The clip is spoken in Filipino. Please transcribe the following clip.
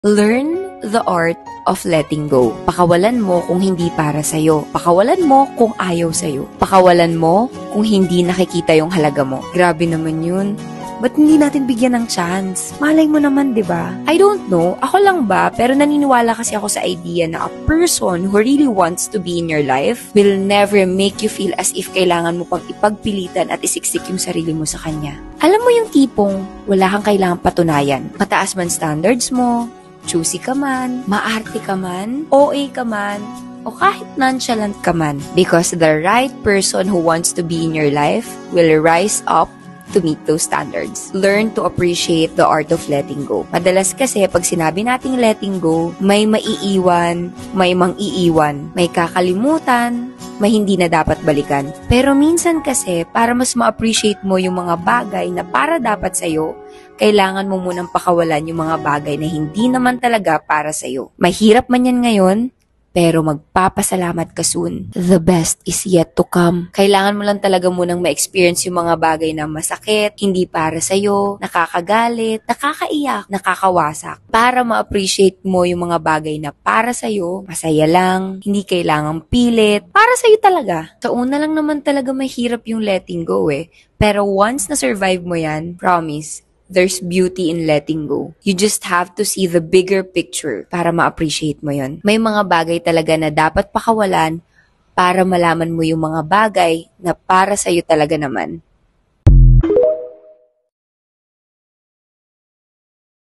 Learn the art of letting go. Pakawalan mo kung hindi para sa'yo. Pakawalan mo kung ayaw sa'yo. Pakawalan mo kung hindi nakikita yung halaga mo. Grabe naman yun. Ba't hindi natin bigyan ng chance? Malay mo naman, di ba? I don't know. Ako lang ba? Pero naniniwala kasi ako sa idea na a person who really wants to be in your life will never make you feel as if kailangan mo pang ipagpilitan at isiksik yung sarili mo sa kanya. Alam mo yung tipong wala kang kailangang patunayan. Mataas man standards mo, choosy ka man, maarte ka man, OA ka man, o kahit nonchalant ka man. Because the right person who wants to be in your life will rise up to meet those standards. Learn to appreciate the art of letting go. Madalas kasi pag sinabi nating letting go, may maiiwan, may mang-iiwan, may kakalimutan, may hindi na dapat balikan. Pero minsan kasi, para mas ma-appreciate mo yung mga bagay na para dapat sa'yo, kailangan mo munang pakawalan yung mga bagay na hindi naman talaga para sa'yo. Mahirap man yan ngayon, pero magpapasalamat ka soon. The best is yet to come. Kailangan mo lang talaga munang ma-experience yung mga bagay na masakit, hindi para sa'yo, nakakagalit, nakakaiyak, nakakawasak. Para ma-appreciate mo yung mga bagay na para sa'yo, masaya lang, hindi kailangang pilit, para sa'yo talaga. Sa una lang naman talaga mahirap yung letting go Pero once na-survive mo yan, promise, there's beauty in letting go. You just have to see the bigger picture para ma-appreciate mo yon. May mga bagay talaga na dapat pakawalan para malaman mo yung mga bagay na para sa'yo talaga naman.